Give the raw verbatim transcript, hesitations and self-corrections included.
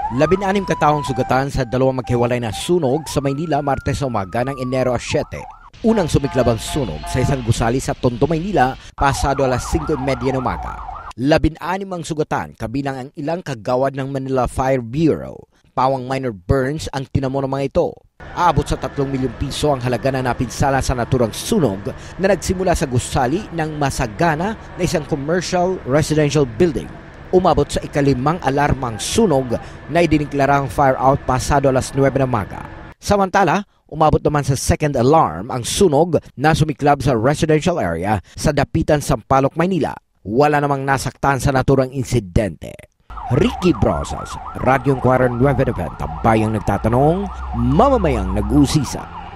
Labin-anim kataong sugatan sa dalawang maghiwalay na sunog sa Maynila Martes sa umaga ng Enero siyete. Unang sumiklab ang sunog sa isang gusali sa Tondo, Maynila pasado alas singko trenta ng umaga. Labin-anim ang sugatan kabilang ang ilang kagawad ng Manila Fire Bureau. Pawang minor burns ang tinamo ng mga ito. Aabot sa tatlong milyong piso ang halaga na napinsala sa naturang sunog na nagsimula sa gusali ng masagana na isang commercial residential building. Umabot sa ikalimang alarmang sunog na idiniklarang fire out pasado alas nuwebe ng umaga. Samantala, umabot naman sa second alarm ang sunog na sumiklab sa residential area sa Dapitan, Sampaloc, Maynila. Wala namang nasaktan sa naturang insidente. Ricky Brosas, Radyong Kwaran nuwebe Bayang nagtatanong, mamamayang nag-uusisa.